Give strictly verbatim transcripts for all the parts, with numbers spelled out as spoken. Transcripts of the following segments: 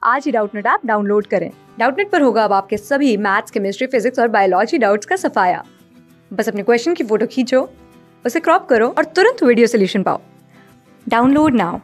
आज ही Doubtnut app download करें। डाउटनेट पर होगा अब आपके सभी मैथ्स, केमिस्ट्री, फिजिक्स और बायोलॉजी डाउट्स का सफाया। बस अपने क्वेश्चन की फोटो खींचो, उसे क्रॉप करो और तुरंत वीडियो सोल्यूशन पाओ। Download now.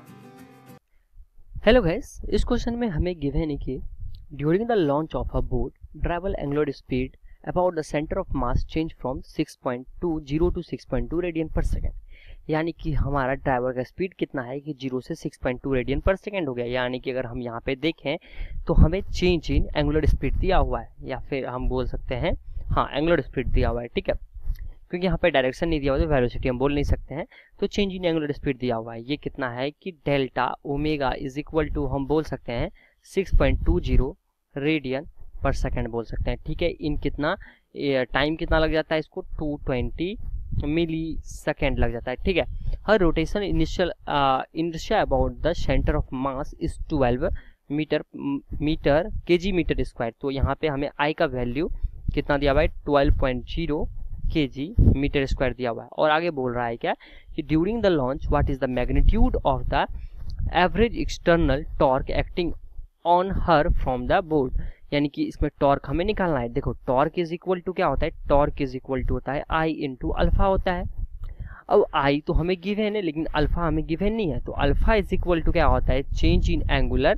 हेलो गाइस, इस क्वेश्चन में हमें गिवन है कि during the launch of a boat travel angular speed about the centre of mass change from six point two zero to six point two radian per second. यानी कि हमारा driver का speed कितना है कि जीरो से six point two radian per second हो गया। यानी कि अगर हम यहाँ पे देखें तो हमें चेंज इन एंगुलर स्पीड दिया हुआ है, या फिर हम बोल सकते हैं हाँ एंगुलर स्पीड दिया हुआ है, ठीक है। क्योंकि यहाँ पे डायरेक्शन नहीं दिया हुआ तो वेलोसिटी हम बोल नहीं सकते हैं, तो चेंज इन एंगुलर स्पीड दिया हुआ है। ये कितना है कि delta omega is equal to हम बोल सकते हैं six point two zero radian per second बोल सकते हैं, ठीक है। इन कितना टाइम कितना लग जाता है इसको, टू ट्वेंटी मिली सेकेंड लग जाता है, ठीक है। Her rotation initial inertia about the centre of mass is twelve metre metre k g metre square. तो यहाँ पे हमें आई का वैल्यू कितना दिया हुआ है, twelve point zero k g metre square दिया हुआ है। और आगे बोल रहा है क्या कि during the launch what is the magnitude of the average external torque acting on her from the board. यानी कि इसमें टॉर्क हमें निकालना है। देखो टॉर्क इज इक्वल टू क्या होता है, टॉर्क इज इक्वल टू होता है आई इंटू अल्फा होता है। अब आई तो हमें गिवन है लेकिन अल्फा हमें गिवन नहीं है, तो अल्फा इज इक्वल टू क्या होता है, change in angular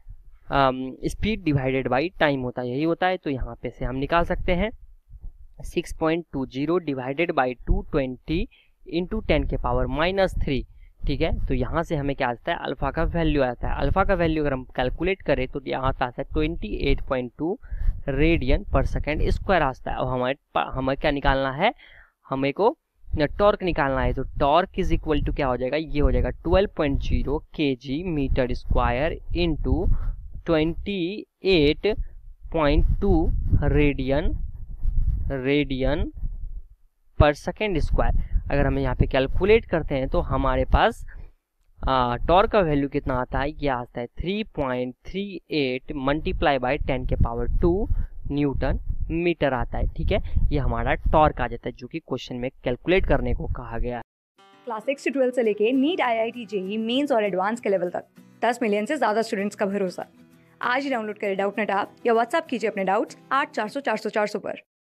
speed divided by time होता है, यही होता है। तो यहाँ पे से हम निकाल सकते हैं six point two zero divided by two twenty into ten के पावर माइनस थ्री, ठीक है। तो यहाँ से हमें क्या आता है, अल्फा का वैल्यू आता है। अल्फा का वैल्यू अगर हम कैलकुलेट करें तो यहाँ आता है twenty eight point two radian per second square आता है। और हमारे हमें क्या निकालना है, हमें को टॉर्क निकालना है। तो टॉर्क इज इक्वल टू क्या हो जाएगा, ये हो जाएगा twelve point zero k g metre square into twenty eight point two radian radian per second square. अगर हम यहाँ पे कैलकुलेट करते हैं तो हमारे पास टॉर्क का वैल्यू कितना आता है, ये आता है three point three eight multiply by ten के पावर टू न्यूटन मीटर आता है, ठीक है। ये हमारा टॉर्क आ जाता है जो कि क्वेश्चन में कैलकुलेट करने को कहा गया है। क्लास सिक्स से ट्वेल्थ से लेके NEET, I I T, JEE Mains और एडवांस के लेवल तक दस मिलियन से ज्यादा स्टूडेंट्स का भरोसा। आज ही डाउनलोड करें डाउटनेट ऐप या व्हाट्सएप कीजिए अपने डाउट्स आठ चार सौ चार सौ चार सौ पर।